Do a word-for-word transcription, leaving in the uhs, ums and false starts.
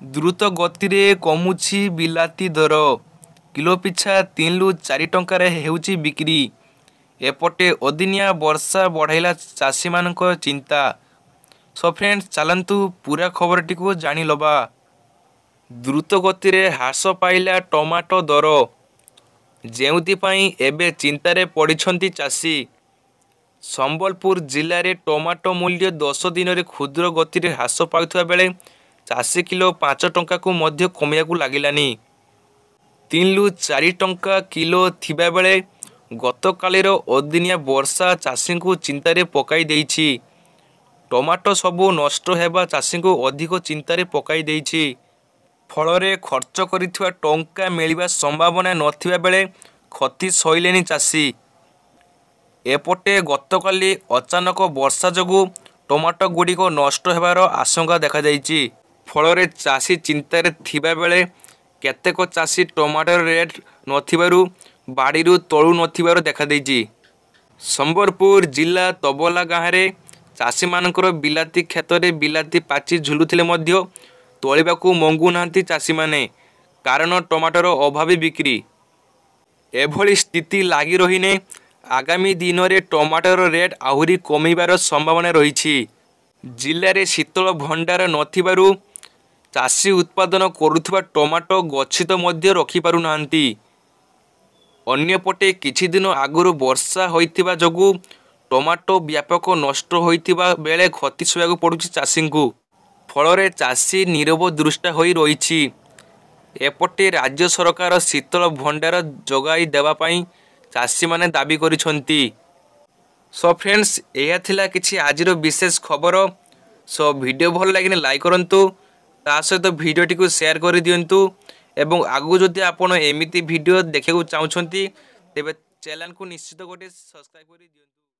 ଦ୍ରୁତ ଗତିରେ କମୁଛି ବିଲାତି ଦର। କିଲୋ ପିଛା ତିନି ରୁ ଚାରି ଟଙ୍କାରେ ହେଉଛି ବିକ୍ରି। ଏପଟେ ଅଦିନିଆ ବର୍ଷା ବଢ଼ାଇଲା ଚାଷୀମାନଙ୍କ ଚିନ୍ତା। ସୋ ଫ୍ରେଣ୍ଡସ୍, ଚାଲନ୍ତୁ ପୁରା ଖବରଟିକୁ ଜାଣିଲବା। ଦ୍ରୁତ ଗତିରେ ହ୍ରାସ ପାଇଲା ଟମାଟୋ ଦର, ଯେଉଁଥିପାଇଁ ଏବେ ଚିନ୍ତାରେ ପଡ଼ିଛନ୍ତି ଚାଷୀ। ସମ୍ବଲପୁର ଜିଲ୍ଲାରେ ଟମାଟୋ ମୂଲ୍ୟ ଦଶ ଦିନରେ କ୍ଷୁଦ୍ର ଗତିରେ ହ୍ରାସ ପାଉଥିବା ବେଳେ ଚାଷୀ କିଲୋ ପାଞ୍ଚ ଟଙ୍କାକୁ ମଧ୍ୟ କମିବାକୁ ଲାଗିଲାଣି। ତିନି ରୁ ଚାରି ଟଙ୍କା କିଲୋ ଥିବାବେଳେ ଗତକାଲିର ଅଦିନିଆ ବର୍ଷା ଚାଷୀଙ୍କୁ ଚିନ୍ତାରେ ପକାଇ ଦେଇଛି। ଟମାଟୋ ସବୁ ନଷ୍ଟ ହେବା ଚାଷୀଙ୍କୁ ଅଧିକ ଚିନ୍ତାରେ ପକାଇ ଦେଇଛି। ଫଳରେ ଖର୍ଚ୍ଚ କରିଥିବା ଟଙ୍କା ମିଳିବା ସମ୍ଭାବନା ନଥିବା ବେଳେ କ୍ଷତି ସହିଲେଣି ଚାଷୀ। ଏପଟେ ଗତକାଲି ଅଚାନକ ବର୍ଷା ଯୋଗୁଁ ଟମାଟୋ ଗୁଡ଼ିକ ନଷ୍ଟ ହେବାର ଆଶଙ୍କା ଦେଖାଯାଇଛି। ଫଳରେ ଚାଷୀ ଚିନ୍ତାରେ ଥିବାବେଳେ କେତେକ ଚାଷୀ ଟମାଟୋର ରେଟ୍ ନଥିବାରୁ ବାଡ଼ିରୁ ତୋଳୁ ନଥିବାର ଦେଖାଦେଇଛି। ସମ୍ବଲପୁର ଜିଲ୍ଲା ତବଲା ଗାଁରେ ଚାଷୀମାନଙ୍କର ବିଲାତି କ୍ଷେତରେ ବିଲାତି ପାଚି ଝୁଲୁଥିଲେ ମଧ୍ୟ ତୋଳିବାକୁ ମଙ୍ଗୁନାହାନ୍ତି ଚାଷୀମାନେ, କାରଣ ଟମାଟୋର ଅଭାବୀ ବିକ୍ରି। ଏଭଳି ସ୍ଥିତି ଲାଗି ରହିଲେ ଆଗାମୀ ଦିନରେ ଟମାଟୋର ରେଟ୍ ଆହୁରି କମିବାର ସମ୍ଭାବନା ରହିଛି। ଜିଲ୍ଲାରେ ଶୀତଳ ଭଣ୍ଡାର ନଥିବାରୁ ଚାଷୀ ଉତ୍ପାଦନ କରୁଥିବା ଟମାଟୋ ଗଚ୍ଛିତ ମଧ୍ୟ ରଖିପାରୁନାହାନ୍ତି। ଅନ୍ୟପଟେ କିଛି ଦିନ ଆଗରୁ ବର୍ଷା ହୋଇଥିବା ଯୋଗୁଁ ଟମାଟୋ ବ୍ୟାପକ ନଷ୍ଟ ହୋଇଥିବା ବେଳେ କ୍ଷତି ସହିବାକୁ ପଡ଼ୁଛି ଚାଷୀଙ୍କୁ। ଫଳରେ ଚାଷୀ ନିରବଦୃଷ୍ଟା ହୋଇ ରହିଛି। ଏପଟେ ରାଜ୍ୟ ସରକାର ଶୀତଳ ଭଣ୍ଡାର ଯୋଗାଇ ଦେବା ପାଇଁ ଚାଷୀମାନେ ଦାବି କରିଛନ୍ତି। ସୋ ଫ୍ରେଣ୍ଡସ୍, ଏହା ଥିଲା କିଛି ଆଜିର ବିଶେଷ ଖବର। ସୋ ଭିଡ଼ିଓ ଭଲ ଲାଗିଲେ ଲାଇକ୍ କରନ୍ତୁ, ତା ସହିତ ଭିଡ଼ିଓଟିକୁ ସେୟାର କରିଦିଅନ୍ତୁ ଏବଂ ଆଗକୁ ଯଦି ଆପଣ ଏମିତି ଭିଡ଼ିଓ ଦେଖିବାକୁ ଚାହୁଁଛନ୍ତି ତେବେ ଚ୍ୟାନେଲକୁ ନିଶ୍ଚିତ ଗୋଟେ ସବସ୍କ୍ରାଇବ୍ କରିଦିଅନ୍ତୁ।